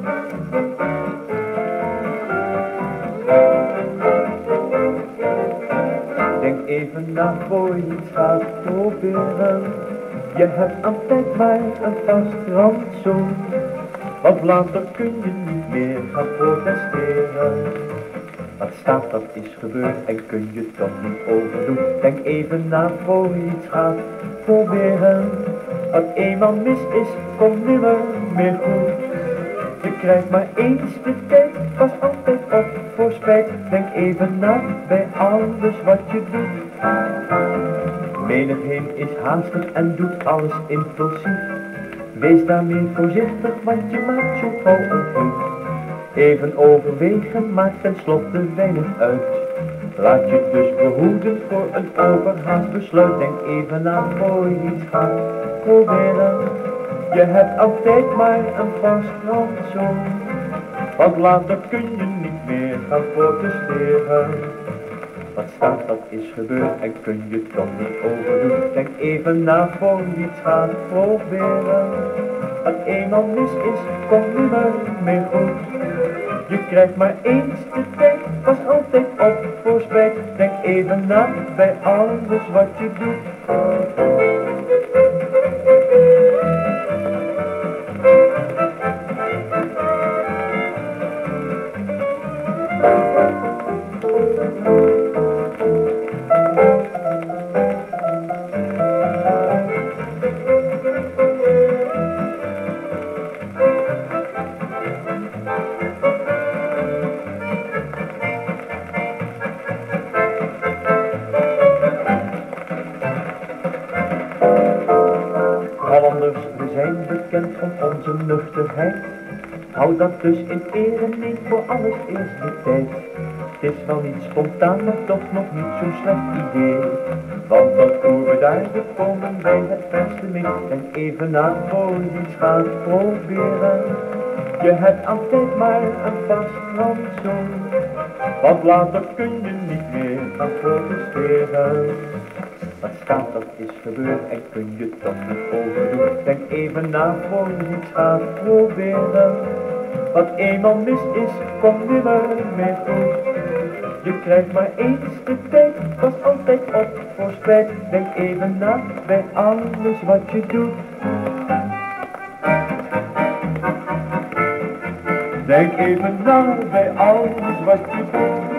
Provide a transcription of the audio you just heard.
Denk even na voor je iets gaat proberen. Je hebt altijd maar een vast rantsoen, want later kun je niet meer gaan protesteren. Wat staat, dat is gebeurd en kun je toch niet overdoen. Denk even na voor je iets gaat proberen. Wat eenmaal mis is, komt nimmer meer goed. Je krijgt maar eens de tijd, pas altijd op voor spijt. Denk even na bij alles wat je doet. Menigeen is haastig en doet alles impulsief. Wees daarmee voorzichtig, want je maakt zo gauw een fout. Even overwegen maakt tenslotte weinig uit. Laat je dus behoeden voor een overhaast besluit. Denk even na voor je iets gaat proberen. Je hebt altijd maar een vast rantsoen, want later kun je niet meer gaan protesteren. Wat staat, dat is gebeurd en kun je toch niet overdoen. Denk even na voor je iets gaat proberen. Wat eenmaal mis is, komt nimmer meer goed. Je krijgt maar eens de tijd, pas altijd op voor spijt. Denk even na bij alles wat je doet. Hollanders, we zijn bekend om onze nuchterheid. Houd dat dus in ere, neem voor alles eerst de tijd. Het is wel niet spontaan, maar toch nog niet zo'n slecht idee. Want als oerbedaarden komen wij het verste mee. Denk even na voor je iets gaat proberen. Je hebt altijd maar een vast rantsoen, want later kun je niet meer gaan protesteren. Wat staat, dat is gebeurd en kun je toch niet overdoen. Denk even na voor je iets gaat proberen. Wat eenmaal mis is, komt nimmer meer goed. Je krijgt maar eens de tijd, pas altijd op voor spijt. Denk even na bij alles wat je doet. Denk even na bij alles wat je doet.